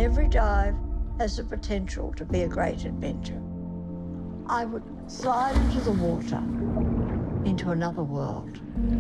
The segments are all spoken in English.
every dive has the potential to be a great adventure. I would slide into the water, into another world.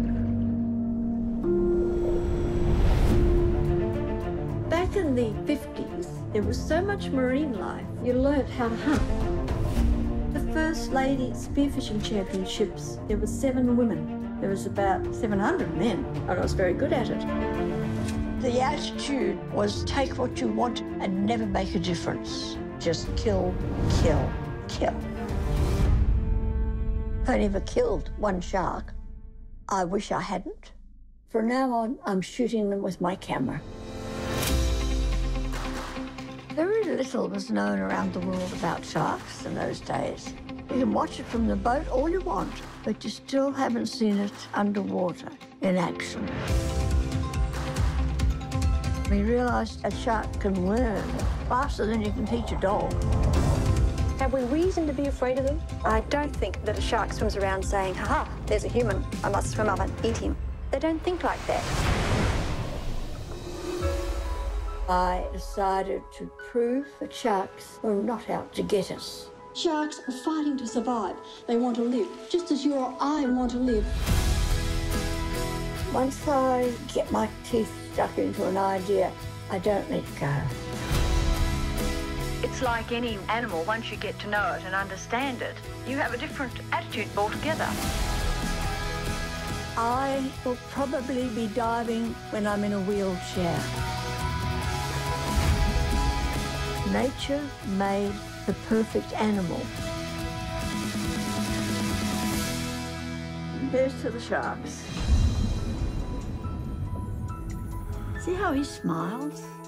Back in the 50s, there was so much marine life, you learned how to hunt. The first lady spearfishing championships, there were 7 women. There was about 700 men, and I was very good at it. The attitude was take what you want and never make a difference. Just kill, kill, kill. I've only ever killed one shark. I wish I hadn't. From now on, I'm shooting them with my camera. Very little was known around the world about sharks in those days. You can watch it from the boat all you want, but you still haven't seen it underwater in action. We realised a shark can learn faster than you can teach a dog. Have we reason to be afraid of them? I don't think that a shark swims around saying, ha-ha, there's a human, I must swim up and eat him. They don't think like that. I decided to prove that sharks were not out to get us. Sharks are fighting to survive. They want to live, just as you or I want to live. Once I get my teeth stuck into an idea, I don't let go. It's like any animal, once you get to know it and understand it, you have a different attitude altogether. I will probably be diving when I'm in a wheelchair. Nature made the perfect animal. Here's to the sharks. See how he smiles?